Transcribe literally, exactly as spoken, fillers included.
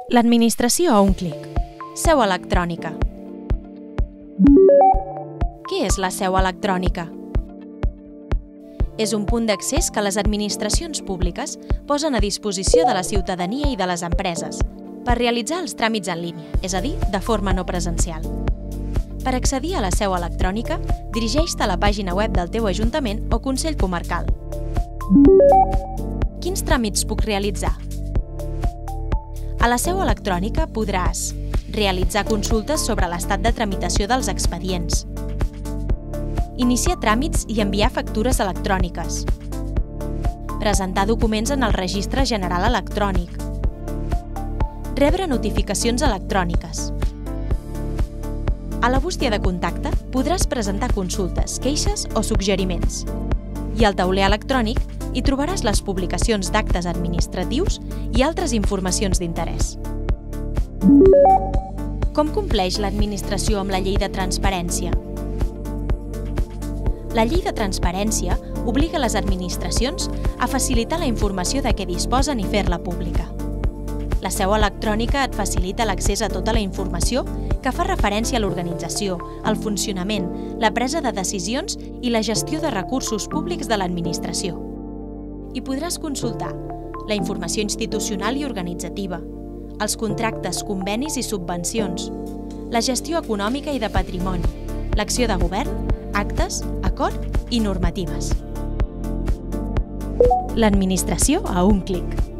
L'administració a un clic. Seu electrònica. Què és la seu electrònica? És un punt d'accés que les administracions públiques posen a disposició de la ciutadania i de les empreses per realitzar els tràmits en línia, és a dir, de forma no presencial. Per accedir a la seu electrònica, dirigeix-te a la pàgina web del teu ajuntament o Consell Comarcal. Quins tràmits puc realitzar? A la seu electrònica podràs realitzar consultes sobre l'estat de tramitació dels expedients, iniciar tràmits i enviar factures electròniques, presentar documents en el Registre General Electrònic, rebre notificacions electròniques. A la bústia de contacte podràs presentar consultes, queixes o suggeriments. I al tauler electrònic hi trobaràs les publicacions d'actes administratius i altres informacions d'interès. Com compleix l'administració amb la Llei de Transparència? La Llei de Transparència obliga les administracions a facilitar la informació de què disposen i fer-la pública. La seu electrònica et facilita l'accés a tota la informació que fa referència a l'organització, el funcionament, la presa de decisions i la gestió de recursos públics de l'administració. Hi podràs consultar la informació institucional i organitzativa, els contractes, convenis i subvencions, la gestió econòmica i de patrimoni, l'acció de govern, actes, acord i normatives. L'administració a un clic.